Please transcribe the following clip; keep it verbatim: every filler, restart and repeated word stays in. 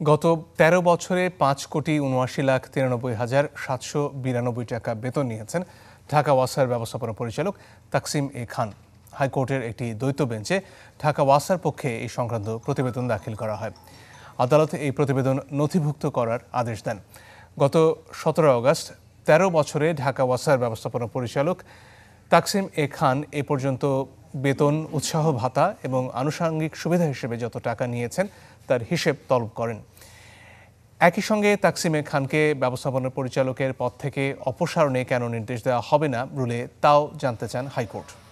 গত তেরো বছরে পাঁচ কোটি উনআশি লাখ তিরানব্বই হাজার সাতশো বিরানব্বই টাকা বেতন নিয়েছেন ঢাকা ওয়াসার ব্যবস্থাপনা পরিচালক তাকসিম এ খান। হাইকোর্টের একটি দ্বৈত বেঞ্চে ঢাকা ওয়াসার পক্ষে এই সংক্রান্ত প্রতিবেদন দাখিল করা হয়। আদালত এই প্রতিবেদন নথিভুক্ত করার আদেশ দেন। গত সতেরো আগস্ট তেরো বছরে ঢাকা ওয়াসার ব্যবস্থাপনা পরিচালক তাকসিম এ খান এ পর্যন্ত বেতন, উৎসাহ ভাতা এবং আনুষঙ্গিক সুবিধা হিসেবে যত টাকা নিয়েছেন তার হিসেব তলব করেন। একই সঙ্গে তাকসিম এ খানকে ব্যবস্থাপনা পরিচালকের পদ থেকে অপসারণে কেন নির্দেশ দেওয়া হবে না রুলে তাও জানতে চান হাইকোর্ট।